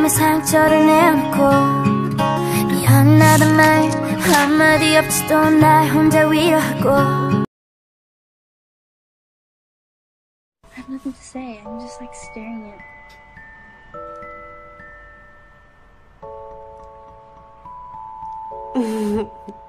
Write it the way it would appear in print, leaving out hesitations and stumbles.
마음의 상처를 내놓고 미안하단 말 한마디 없이도 날 혼자 위로하고 I have nothing to say. I'm just like staring at